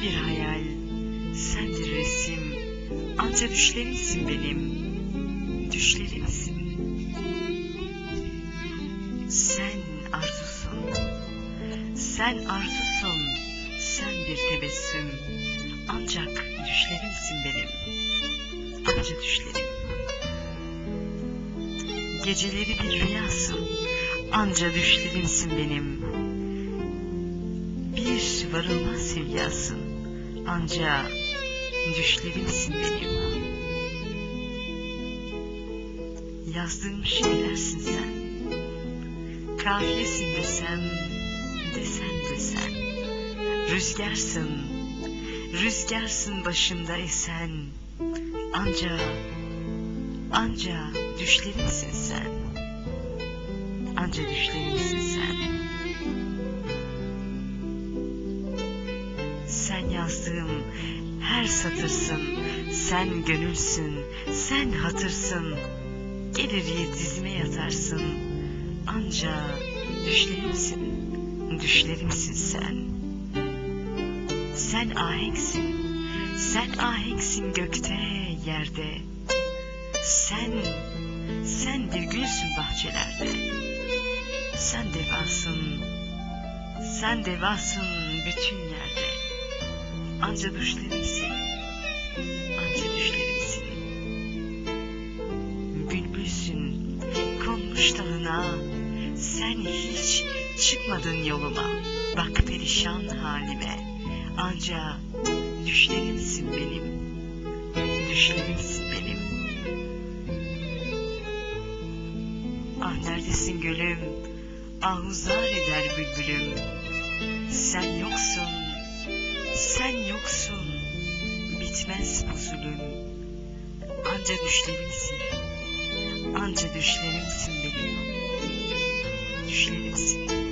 sen bir hayal, sendir resim, anca düşlerimsin benim, düşlerimsin. Sen arzusun, sen arzusun, sen bir tebessüm, ancak düşlerimsin benim, anca düşlerim. Geceleri bir rüyasın, anca düşlerimsin benim. Bir varılmaz hülyasın, anca düşlerimsin benim. Yazdığım şeylersin sen, kafiyesin desem, desen. Rüzgarsın, rüzgarsın başımda esen, anca düşlerimsin sen, anca düşlerimsin sen. Sen yazdığım her satırsın, sen gönülsün, sen hatırsın, gelir dizime yatarsın, anca düşlerimsin, düşlerimsin sen. Sen ahenksin, sen ahenksin gökte, yerde. Sen bir gülsün bahçelerde. Sen devasın bütün yerde. Anca düşlerimsin, anca düşlerimsin. Bülbülsün, konmuş dalına, sen hiç çıkmadın yoluma. Bak perişan halime, anca düşlerimsin benim, düşlerimsin benim. Ah neredesin gülüm, ahuzar eder bülbülüm. Sen yoksun, bitmez bu zulüm. Anca düşlerimsin benim, düşlerimsin.